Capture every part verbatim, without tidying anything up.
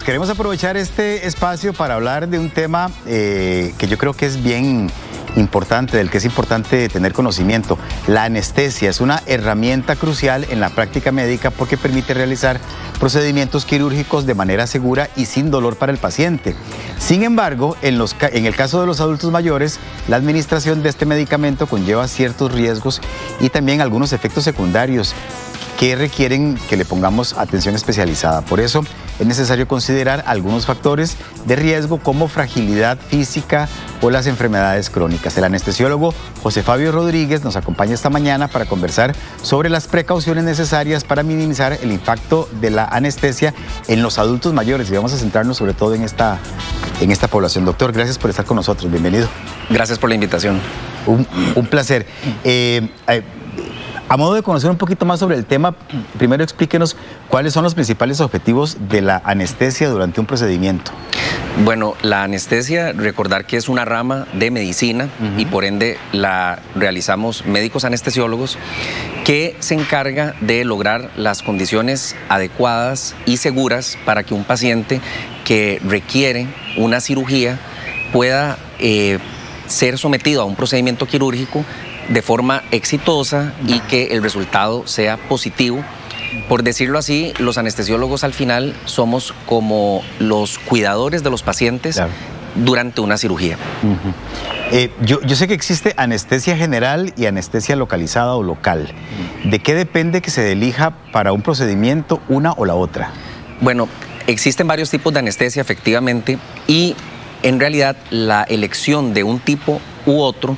queremos aprovechar este espacio para hablar de un tema eh, que yo creo que es bien importante, del que es importante tener conocimiento. La anestesia es una herramienta crucial en la práctica médica porque permite realizar procedimientos quirúrgicos de manera segura y sin dolor para el paciente. Sin embargo, en, los, en el caso de los adultos mayores, la administración de este medicamento conlleva ciertos riesgos y también algunos efectos secundarios que requieren que le pongamos atención especializada. Por eso es necesario considerar algunos factores de riesgo como fragilidad física o las enfermedades crónicas. El anestesiólogo José Fabio Rodríguez nos acompaña esta mañana para conversar sobre las precauciones necesarias para minimizar el impacto de la anestesia en los adultos mayores. Y vamos a centrarnos sobre todo en esta, en esta población. Doctor, gracias por estar con nosotros. Bienvenido. Gracias por la invitación. Un, un placer. Eh, eh, A modo de conocer un poquito más sobre el tema, primero explíquenos cuáles son los principales objetivos de la anestesia durante un procedimiento. Bueno, la anestesia, recordar que es una rama de medicina uh-huh. y por ende la realizamos médicos anestesiólogos que se encarga de lograr las condiciones adecuadas y seguras para que un paciente que requiere una cirugía pueda eh, ser sometido a un procedimiento quirúrgico de forma exitosa y que el resultado sea positivo. Por decirlo así, los anestesiólogos al final somos como los cuidadores de los pacientes claro. durante una cirugía. Uh-huh. eh, yo, yo sé que existe anestesia general y anestesia localizada o local. ¿De qué depende que se elija para un procedimiento una o la otra? Bueno, existen varios tipos de anestesia efectivamente y en realidad la elección de un tipo u otro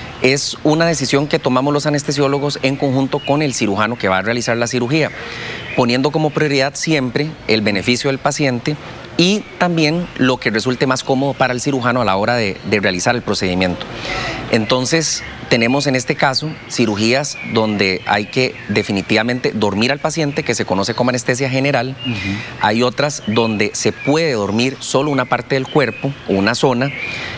es una decisión que tomamos los anestesiólogos en conjunto con el cirujano que va a realizar la cirugía, poniendo como prioridad siempre el beneficio del paciente y también lo que resulte más cómodo para el cirujano a la hora de, de realizar el procedimiento. Entonces, tenemos en este caso cirugías donde hay que definitivamente dormir al paciente, que se conoce como anestesia general. Uh-huh. Hay otras donde se puede dormir solo una parte del cuerpo o una zona.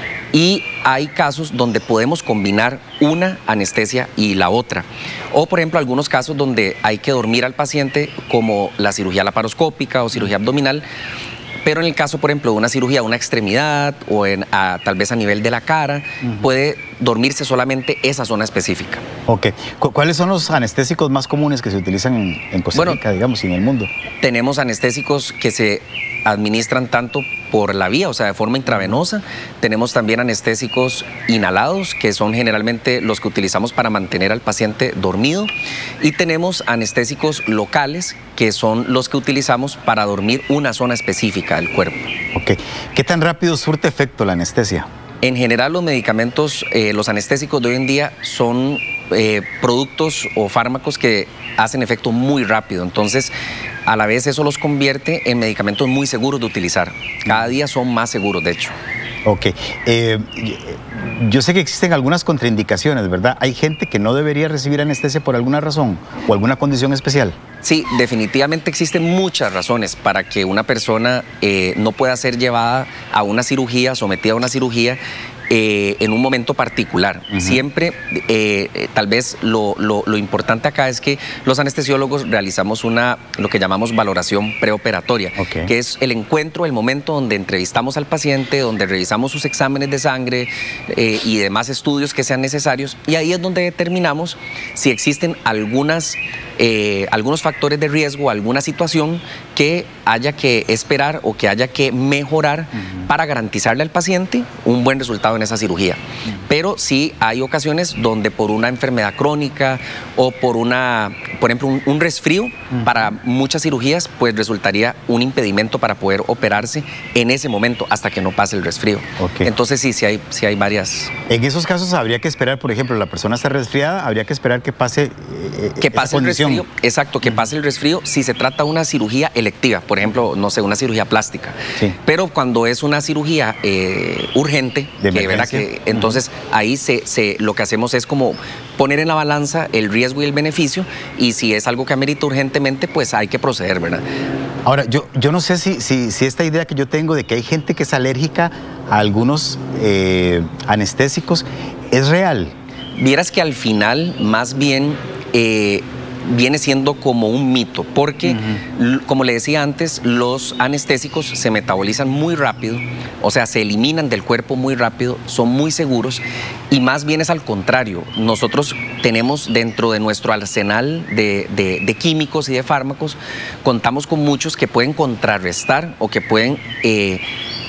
Y hay casos donde podemos combinar una anestesia y la otra. O, por ejemplo, algunos casos donde hay que dormir al paciente, como la cirugía laparoscópica o cirugía abdominal, pero en el caso, por ejemplo, de una cirugía de una extremidad o en, a, tal vez a nivel de la cara, uh-huh. puede dormirse solamente esa zona específica. Ok. ¿Cuáles son los anestésicos más comunes que se utilizan en, en Costa Rica, bueno, digamos, y en el mundo? Tenemos anestésicos que se administran tanto por la vía, o sea, de forma intravenosa. Tenemos también anestésicos inhalados, que son generalmente los que utilizamos para mantener al paciente dormido. Y tenemos anestésicos locales, que son los que utilizamos para dormir una zona específica del cuerpo. Ok. ¿Qué tan rápido surte efecto la anestesia? En general, los medicamentos, eh, los anestésicos de hoy en día son eh, productos o fármacos que hacen efecto muy rápido. Entonces, a la vez eso los convierte en medicamentos muy seguros de utilizar. Cada día son más seguros, de hecho. Ok. Eh, yo sé que existen algunas contraindicaciones, ¿verdad? ¿Hay gente que no debería recibir anestesia por alguna razón o alguna condición especial? Sí, definitivamente existen muchas razones para que una persona eh, no pueda ser llevada a una cirugía, sometida a una cirugía, Eh, en un momento particular. Uh-huh. Siempre, eh, tal vez lo, lo, lo importante acá es que los anestesiólogos realizamos una, lo que llamamos valoración preoperatoria, okay. que es el encuentro, el momento donde entrevistamos al paciente, donde revisamos sus exámenes de sangre eh, y demás estudios que sean necesarios, y ahí es donde determinamos si existen algunas, eh, algunos factores de riesgo, alguna situación que haya que esperar o que haya que mejorar uh-huh. para garantizarle al paciente un buen resultado en esa cirugía. Uh-huh. Pero sí hay ocasiones donde por una enfermedad crónica o por una, por ejemplo, un, un resfrío, uh-huh. para muchas cirugías, pues resultaría un impedimento para poder operarse en ese momento hasta que no pase el resfrío. Okay. Entonces sí, sí hay, sí hay varias. En esos casos habría que esperar, por ejemplo, la persona está resfriada, habría que esperar que pase eh, que pase el resfrío, exacto, que uh-huh. pase el resfrío si se trata de una cirugía electiva, por ejemplo, no sé, una cirugía plástica. Sí. Pero cuando es una cirugía eh, urgente, de que, ¿verdad? Que, entonces uh-huh. ahí se, se, lo que hacemos es como poner en la balanza el riesgo y el beneficio, y si es algo que amerita urgentemente, pues hay que proceder, ¿verdad? Ahora, yo, yo no sé si, si, si esta idea que yo tengo de que hay gente que es alérgica a algunos eh, anestésicos es real. Vieras que al final, más bien, eh, viene siendo como un mito, porque, uh-huh. como le decía antes, los anestésicos se metabolizan muy rápido, o sea, se eliminan del cuerpo muy rápido, son muy seguros, y más bien es al contrario. Nosotros tenemos dentro de nuestro arsenal de, de, de químicos y de fármacos, contamos con muchos que pueden contrarrestar o que pueden eh,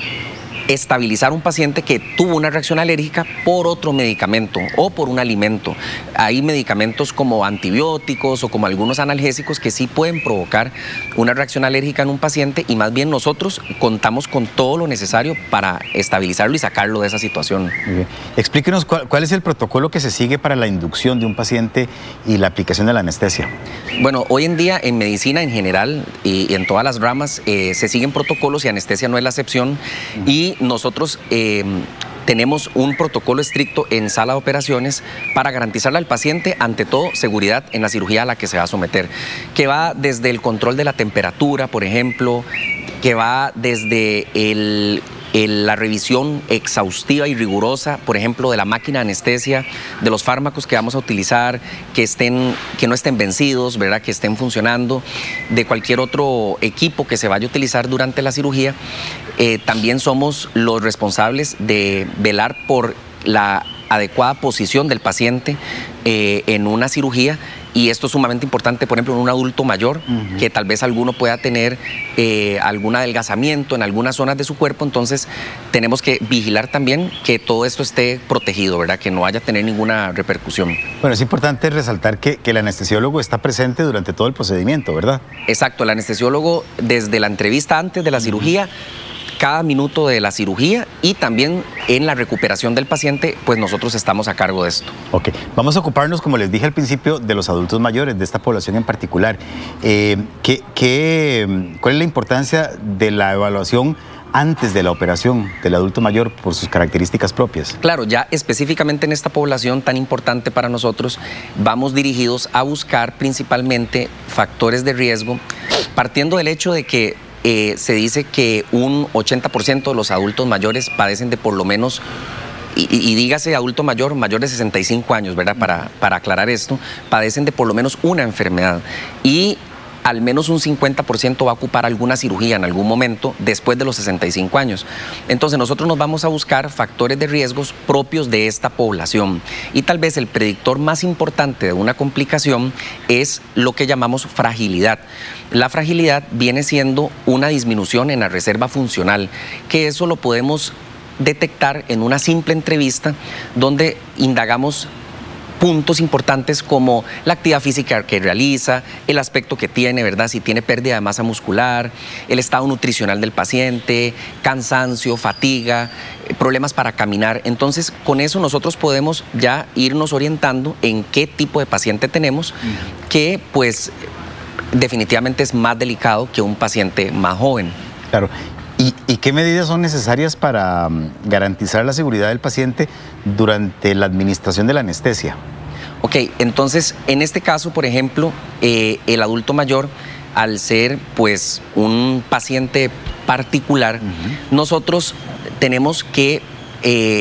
estabilizar un paciente que tuvo una reacción alérgica por otro medicamento o por un alimento. Hay medicamentos como antibióticos o como algunos analgésicos que sí pueden provocar una reacción alérgica en un paciente, y más bien nosotros contamos con todo lo necesario para estabilizarlo y sacarlo de esa situación. Muy bien. Explíquenos cuál, cuál es el protocolo que se sigue para la inducción de un paciente y la aplicación de la anestesia. Bueno, hoy en día en medicina en general y, y en todas las ramas eh, se siguen protocolos, y anestesia no es la excepción. Uh-huh. Y nosotros eh, tenemos un protocolo estricto en sala de operaciones para garantizarle al paciente, ante todo, seguridad en la cirugía a la que se va a someter, que va desde el control de la temperatura, por ejemplo, que va desde el... la revisión exhaustiva y rigurosa, por ejemplo, de la máquina de anestesia, de los fármacos que vamos a utilizar, que, estén, que no estén vencidos, ¿verdad? Que estén funcionando, de cualquier otro equipo que se vaya a utilizar durante la cirugía. Eh, también somos los responsables de velar por la adecuada posición del paciente eh, en una cirugía. Y esto es sumamente importante, por ejemplo, en un adulto mayor, uh-huh. que tal vez alguno pueda tener eh, algún adelgazamiento en algunas zonas de su cuerpo. Entonces tenemos que vigilar también que todo esto esté protegido, ¿verdad? Que no vaya a tener ninguna repercusión. Bueno, es importante resaltar que, que el anestesiólogo está presente durante todo el procedimiento, ¿verdad? Exacto, el anestesiólogo desde la entrevista antes de la cirugía, cada minuto de la cirugía, y también en la recuperación del paciente, pues nosotros estamos a cargo de esto. Ok, vamos a ocuparnos, como les dije al principio, de los adultos mayores, de esta población en particular. Eh, ¿qué, qué, ¿Cuál es la importancia de la evaluación antes de la operación del adulto mayor por sus características propias? Claro, ya específicamente en esta población tan importante para nosotros, vamos dirigidos a buscar principalmente factores de riesgo, partiendo del hecho de que Eh, se dice que un ochenta por ciento de los adultos mayores padecen de por lo menos, y, y, y dígase adulto mayor, mayor de sesenta y cinco años, ¿verdad? Para, para aclarar esto, padecen de por lo menos una enfermedad, y al menos un cincuenta por ciento va a ocupar alguna cirugía en algún momento después de los sesenta y cinco años. Entonces nosotros nos vamos a buscar factores de riesgos propios de esta población, y tal vez el predictor más importante de una complicación es lo que llamamos fragilidad. La fragilidad viene siendo una disminución en la reserva funcional, que eso lo podemos detectar en una simple entrevista donde indagamos puntos importantes como la actividad física que realiza, el aspecto que tiene, ¿verdad? Si tiene pérdida de masa muscular, el estado nutricional del paciente, cansancio, fatiga, problemas para caminar. Entonces, con eso nosotros podemos ya irnos orientando en qué tipo de paciente tenemos, que pues definitivamente es más delicado que un paciente más joven. Claro. ¿Y, ¿Y qué medidas son necesarias para um, garantizar la seguridad del paciente durante la administración de la anestesia? Ok, entonces, en este caso, por ejemplo, eh, el adulto mayor, al ser pues un paciente particular, uh-huh. nosotros tenemos que eh,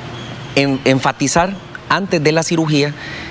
en, enfatizar antes de la cirugía,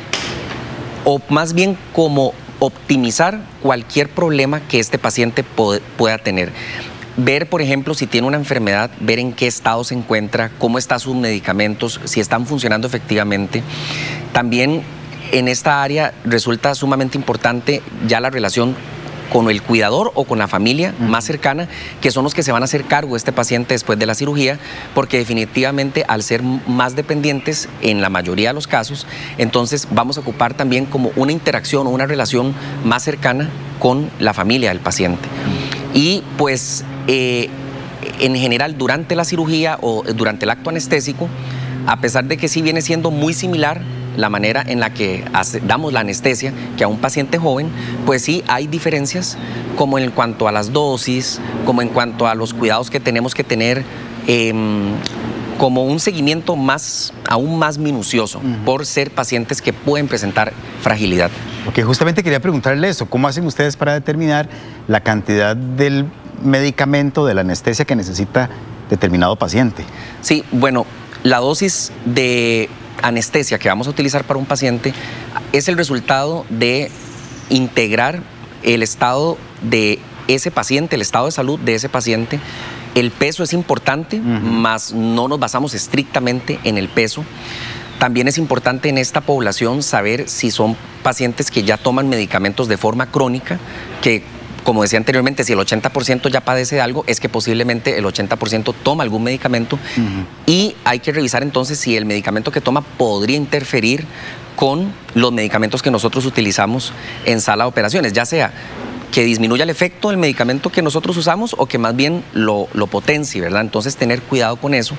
o más bien como optimizar cualquier problema que este paciente pueda tener. Ver, por ejemplo, si tiene una enfermedad, ver en qué estado se encuentra, cómo están sus medicamentos, si están funcionando efectivamente. También en esta área resulta sumamente importante ya la relación con el cuidador o con la familia uh-huh. más cercana, que son los que se van a hacer cargo de este paciente después de la cirugía, porque definitivamente al ser más dependientes en la mayoría de los casos, entonces vamos a ocupar también como una interacción o una relación más cercana con la familia del paciente. Y pues eh, en general durante la cirugía o durante el acto anestésico, a pesar de que sí viene siendo muy similar la manera en la que hace, damos la anestesia que a un paciente joven, pues sí hay diferencias, como en cuanto a las dosis, como en cuanto a los cuidados que tenemos que tener, eh, como un seguimiento más, aún más minucioso, uh-huh. por ser pacientes que pueden presentar fragilidad. Ok, justamente quería preguntarle eso, ¿cómo hacen ustedes para determinar la cantidad del medicamento, de la anestesia que necesita determinado paciente? Sí, bueno, la dosis de anestesia que vamos a utilizar para un paciente es el resultado de integrar el estado de ese paciente, el estado de salud de ese paciente. El peso es importante, uh-huh. mas no nos basamos estrictamente en el peso. También es importante en esta población saber si son pacientes que ya toman medicamentos de forma crónica, que como decía anteriormente, si el ochenta por ciento ya padece de algo, es que posiblemente el ochenta por ciento toma algún medicamento, uh-huh. y hay que revisar entonces si el medicamento que toma podría interferir con los medicamentos que nosotros utilizamos en sala de operaciones, ya sea que disminuya el efecto del medicamento que nosotros usamos o que más bien lo, lo potencie, ¿verdad? Entonces tener cuidado con eso.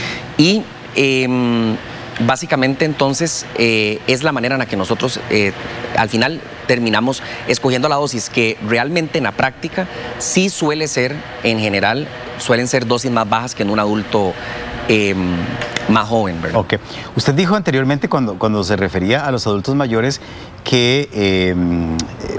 Y eh, básicamente entonces eh, es la manera en la que nosotros eh, al final terminamos escogiendo la dosis, que realmente en la práctica sí suele ser, en general, suelen ser dosis más bajas que en un adulto eh, más joven, ¿verdad? Ok. Usted dijo anteriormente cuando, cuando se refería a los adultos mayores que eh, eh,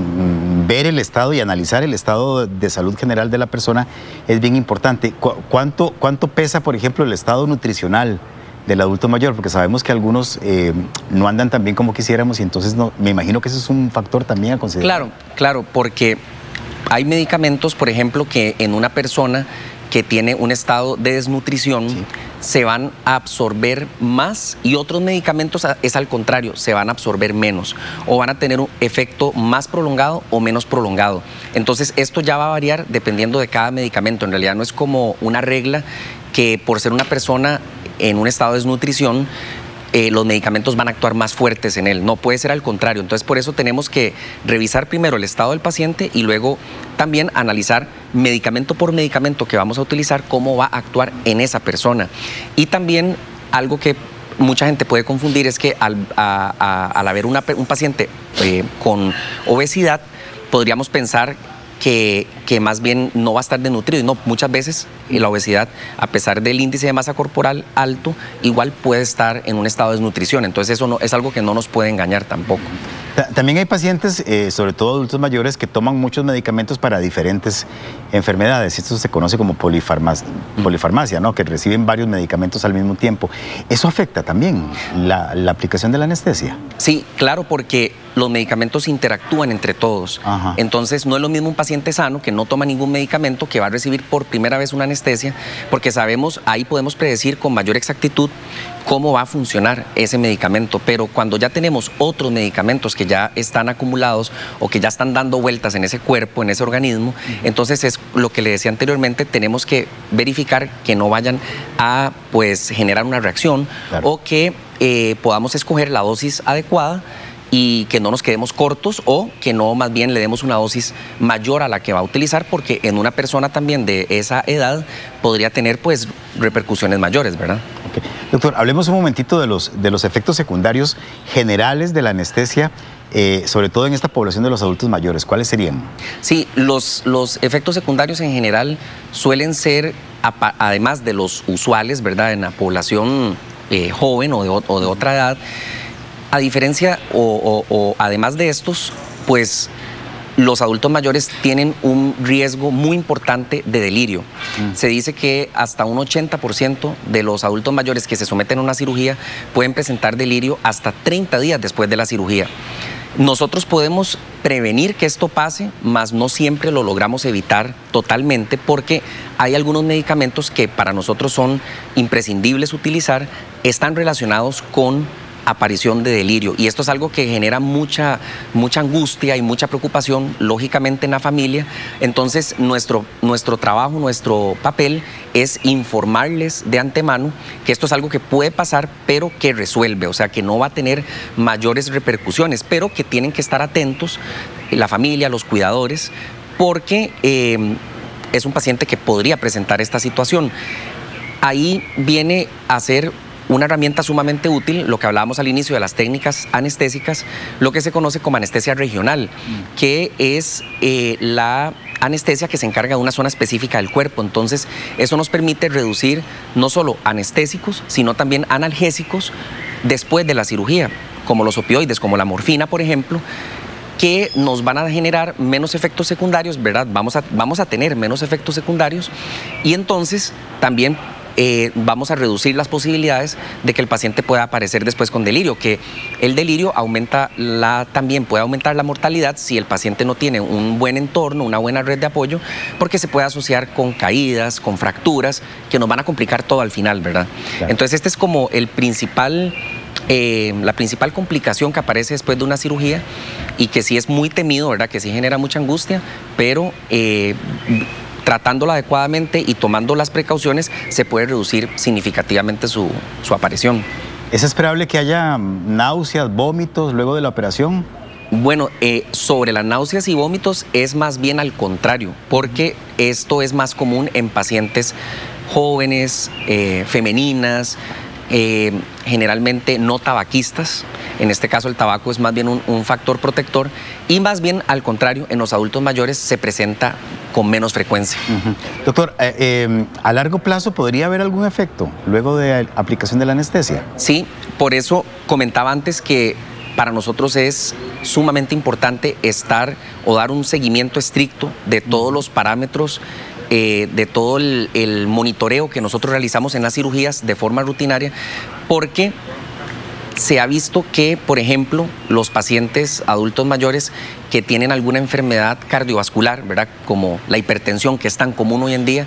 ver el estado y analizar el estado de salud general de la persona es bien importante. ¿Cu cuánto, ¿Cuánto pesa, por ejemplo, el estado nutricional del adulto mayor? Porque sabemos que algunos eh, no andan tan bien como quisiéramos y entonces no, me imagino que eso es un factor también a considerar. Claro, claro, porque hay medicamentos, por ejemplo, que en una persona que tiene un estado de desnutrición, sí, se van a absorber más, y otros medicamentos es al contrario, se van a absorber menos o van a tener un efecto más prolongado o menos prolongado. Entonces esto ya va a variar dependiendo de cada medicamento. En realidad no es como una regla que por ser una persona en un estado de desnutrición Eh, los medicamentos van a actuar más fuertes en él. No, puede ser al contrario. Entonces, por eso tenemos que revisar primero el estado del paciente y luego también analizar medicamento por medicamento que vamos a utilizar, cómo va a actuar en esa persona. Y también algo que mucha gente puede confundir es que al, a, a, al haber una, un paciente eh, con obesidad, podríamos pensar Que, que más bien no va a estar desnutrido. Y no, muchas veces la obesidad, a pesar del índice de masa corporal alto, igual puede estar en un estado de desnutrición. Entonces eso no, es algo que no nos puede engañar tampoco. También hay pacientes, eh, sobre todo adultos mayores, que toman muchos medicamentos para diferentes enfermedades. Esto se conoce como polifarmacia, polifarmacia, ¿no? Que reciben varios medicamentos al mismo tiempo. ¿Eso afecta también la, la aplicación de la anestesia? Sí, claro, porque los medicamentos interactúan entre todos. Ajá. Entonces no es lo mismo un paciente sano que no toma ningún medicamento, que va a recibir por primera vez una anestesia, porque sabemos, ahí podemos predecir con mayor exactitud cómo va a funcionar ese medicamento. Pero cuando ya tenemos otros medicamentos que ya están acumulados o que ya están dando vueltas en ese cuerpo, en ese organismo, uh-huh, entonces es lo que le decía anteriormente, tenemos que verificar que no vayan a pues generar una reacción, claro, o que eh, podamos escoger la dosis adecuada y que no nos quedemos cortos, o que no más bien le demos una dosis mayor a la que va a utilizar, porque en una persona también de esa edad podría tener pues repercusiones mayores, ¿verdad? Okay. Doctor, hablemos un momentito de los, de los efectos secundarios generales de la anestesia, eh, sobre todo en esta población de los adultos mayores. ¿Cuáles serían? Sí, los, los efectos secundarios en general suelen ser, además de los usuales, ¿verdad?, en la población eh, joven o de, o de otra edad. A diferencia o, o, o además de estos, pues los adultos mayores tienen un riesgo muy importante de delirio. Mm. Se dice que hasta un ochenta por ciento de los adultos mayores que se someten a una cirugía pueden presentar delirio hasta treinta días después de la cirugía. Nosotros podemos prevenir que esto pase, mas no siempre lo logramos evitar totalmente, porque hay algunos medicamentos que para nosotros son imprescindibles utilizar, están relacionados con aparición de delirio, y esto es algo que genera mucha, mucha angustia y mucha preocupación, lógicamente, en la familia. Entonces nuestro, nuestro trabajo, nuestro papel es informarles de antemano que esto es algo que puede pasar, pero que resuelve, o sea, que no va a tener mayores repercusiones, pero que tienen que estar atentos la familia, los cuidadores, porque eh, es un paciente que podría presentar esta situación. Ahí viene a ser una herramienta sumamente útil, lo que hablábamos al inicio de las técnicas anestésicas, lo que se conoce como anestesia regional, mm. que es eh, la anestesia que se encarga de una zona específica del cuerpo. Entonces, eso nos permite reducir no solo anestésicos, sino también analgésicos después de la cirugía, como los opioides, como la morfina, por ejemplo, que nos van a generar menos efectos secundarios, ¿verdad? Vamos a, vamos a tener menos efectos secundarios, y entonces también eh, vamos a reducir las posibilidades de que el paciente pueda aparecer después con delirio, que el delirio aumenta la, también puede aumentar la mortalidad si el paciente no tiene un buen entorno, una buena red de apoyo, porque se puede asociar con caídas, con fracturas, que nos van a complicar todo al final, ¿verdad? Claro. Entonces este es como el principal... Eh, la principal complicación que aparece después de una cirugía y que sí es muy temido, ¿verdad? Que sí genera mucha angustia, pero eh, tratándola adecuadamente y tomando las precauciones se puede reducir significativamente su, su aparición. ¿Es esperable que haya náuseas, vómitos luego de la operación? Bueno, eh, sobre las náuseas y vómitos es más bien al contrario, porque esto es más común en pacientes jóvenes, eh, femeninas, Eh, generalmente no tabaquistas. En este caso el tabaco es más bien un, un factor protector, y más bien al contrario, en los adultos mayores se presenta con menos frecuencia. Uh-huh. Doctor, eh, eh, ¿a largo plazo podría haber algún efecto luego de la aplicación de la anestesia? Sí, por eso comentaba antes que para nosotros es sumamente importante estar o dar un seguimiento estricto de todos los parámetros, Eh, de todo el, el monitoreo que nosotros realizamos en las cirugías de forma rutinaria, porque se ha visto que, por ejemplo, los pacientes adultos mayores que tienen alguna enfermedad cardiovascular, ¿verdad?, como la hipertensión, que es tan común hoy en día,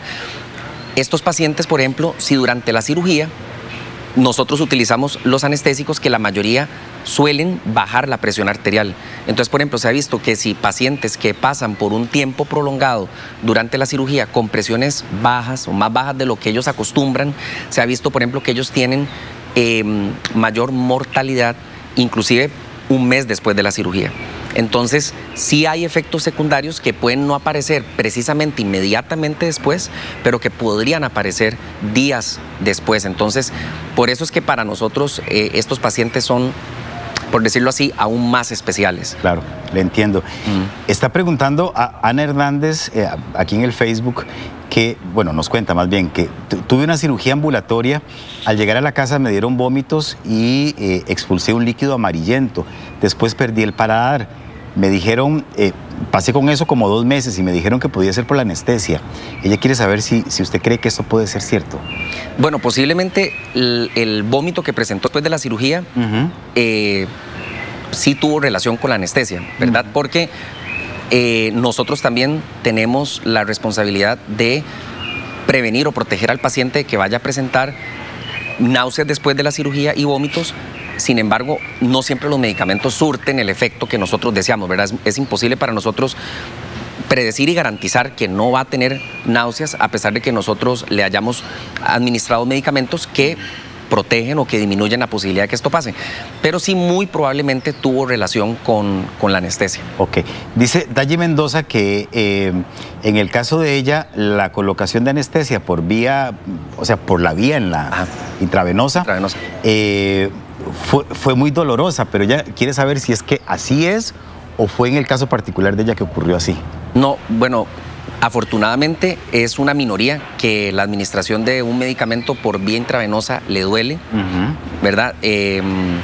estos pacientes, por ejemplo, si durante la cirugía nosotros utilizamos los anestésicos, que la mayoría suelen bajar la presión arterial. Entonces, por ejemplo, se ha visto que si pacientes que pasan por un tiempo prolongado durante la cirugía con presiones bajas o más bajas de lo que ellos acostumbran, se ha visto, por ejemplo, que ellos tienen eh, mayor mortalidad, inclusive un mes después de la cirugía. Entonces, sí hay efectos secundarios que pueden no aparecer precisamente inmediatamente después, pero que podrían aparecer días después. Entonces, por eso es que para nosotros eh, estos pacientes son, por decirlo así, aún más especiales. Claro, le entiendo. Mm. Está preguntando a Ana Hernández, eh, aquí en el Facebook, que, bueno, nos cuenta más bien que tuve una cirugía ambulatoria, al llegar a la casa me dieron vómitos y eh, expulsé un líquido amarillento, después perdí el paladar. Me dijeron, eh, pasé con eso como dos meses y me dijeron que podía ser por la anestesia. Ella quiere saber si, si usted cree que esto puede ser cierto. Bueno, posiblemente el, el vómito que presentó después de la cirugía uh-huh. eh, sí tuvo relación con la anestesia, ¿verdad? Uh-huh. Porque eh, nosotros también tenemos la responsabilidad de prevenir o proteger al paciente de que vaya a presentar náuseas después de la cirugía y vómitos. Sin embargo, no siempre los medicamentos surten el efecto que nosotros deseamos, ¿verdad? Es, es imposible para nosotros predecir y garantizar que no va a tener náuseas, a pesar de que nosotros le hayamos administrado medicamentos que protegen o que disminuyen la posibilidad de que esto pase. Pero sí, muy probablemente tuvo relación con, con la anestesia. Ok. Dice Dayi Mendoza que eh, en el caso de ella, la colocación de anestesia por vía, o sea, por la vía en la Ajá. intravenosa, intravenosa. Eh, Fue, fue muy dolorosa, pero ella quiere saber si es que así es o fue en el caso particular de ella que ocurrió así. No, bueno, afortunadamente es una minoría que la administración de un medicamento por vía intravenosa le duele, uh-huh. ¿verdad? Eh,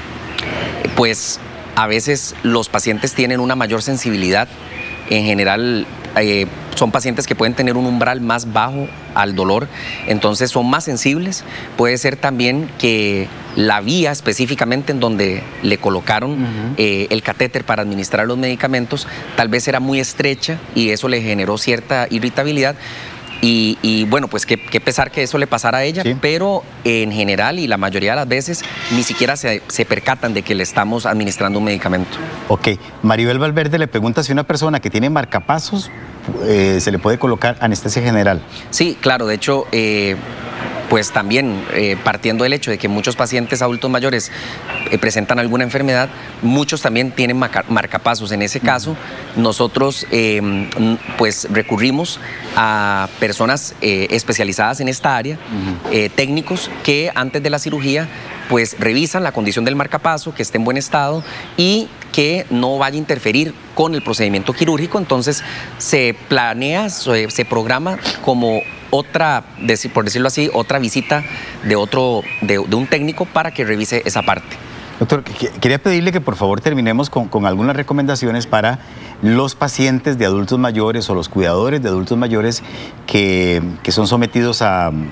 pues a veces los pacientes tienen una mayor sensibilidad. En general, eh, son pacientes que pueden tener un umbral más bajo al dolor, entonces son más sensibles. Puede ser también que la vía específicamente en donde le colocaron uh-huh. eh, el catéter para administrar los medicamentos tal vez era muy estrecha y eso le generó cierta irritabilidad. Y, y bueno, pues qué, qué pesar que eso le pasara a ella, sí. pero en general y la mayoría de las veces ni siquiera se, se percatan de que le estamos administrando un medicamento. Ok, Maribel Valverde le pregunta si una persona que tiene marcapasos eh, se le puede colocar anestesia general. Sí, claro, de hecho, eh, pues también eh, partiendo del hecho de que muchos pacientes adultos mayores eh, presentan alguna enfermedad, muchos también tienen marca, marcapasos. En ese caso, nosotros eh, pues recurrimos a personas eh, especializadas en esta área, uh-huh. eh, técnicos que antes de la cirugía pues revisan la condición del marcapaso, que esté en buen estado y que no vaya a interferir con el procedimiento quirúrgico. Entonces se planea, se, se programa como otra, por decirlo así, otra visita de, otro, de, de un técnico para que revise esa parte. Doctor, quería pedirle que por favor terminemos con, con algunas recomendaciones para los pacientes de adultos mayores o los cuidadores de adultos mayores que, que son sometidos a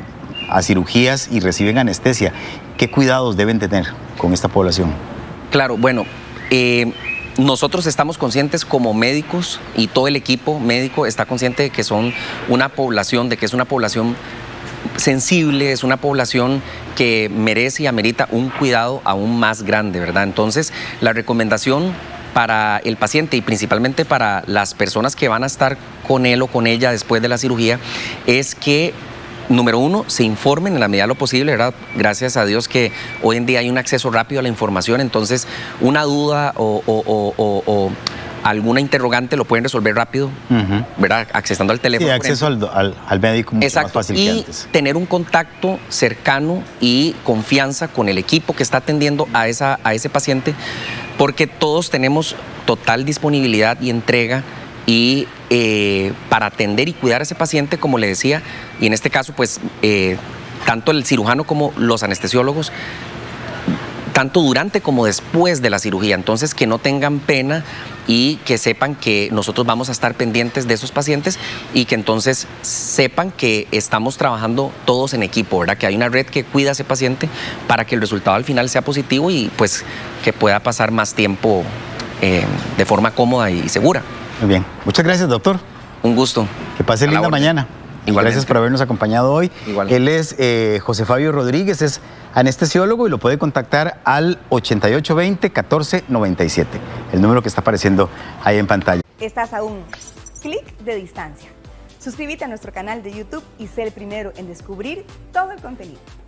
a cirugías y reciben anestesia. ¿Qué cuidados deben tener con esta población? Claro, bueno, eh, nosotros estamos conscientes como médicos y todo el equipo médico está consciente de que son una población, de que es una población sensible, es una población que merece y amerita un cuidado aún más grande, ¿verdad? Entonces, la recomendación para el paciente y principalmente para las personas que van a estar con él o con ella después de la cirugía es que, número uno, se informen en la medida de lo posible, ¿verdad? Gracias a Dios que hoy en día hay un acceso rápido a la información, entonces una duda o, o, o, o, o alguna interrogante lo pueden resolver rápido, uh-huh. ¿verdad? Accesando al teléfono. Sí, acceso al, al, al médico mucho Exacto. más fácil y que antes. Tener un contacto cercano y confianza con el equipo que está atendiendo a, esa, a ese paciente, porque todos tenemos total disponibilidad y entrega y eh, para atender y cuidar a ese paciente, como le decía, y en este caso, pues, eh, tanto el cirujano como los anestesiólogos, tanto durante como después de la cirugía. Entonces, que no tengan pena y que sepan que nosotros vamos a estar pendientes de esos pacientes y que entonces sepan que estamos trabajando todos en equipo, ¿verdad? Que hay una red que cuida a ese paciente para que el resultado al final sea positivo y pues que pueda pasar más tiempo eh, de forma cómoda y segura. Muy bien. Muchas gracias, doctor. Un gusto. Que pase linda mañana. Gracias por habernos acompañado hoy. Él es eh, José Fabio Rodríguez, es anestesiólogo y lo puede contactar al ochenta y ocho veinte, catorce noventa y siete, el número que está apareciendo ahí en pantalla. Estás a un clic de distancia. Suscríbete a nuestro canal de YouTube y sé el primero en descubrir todo el contenido.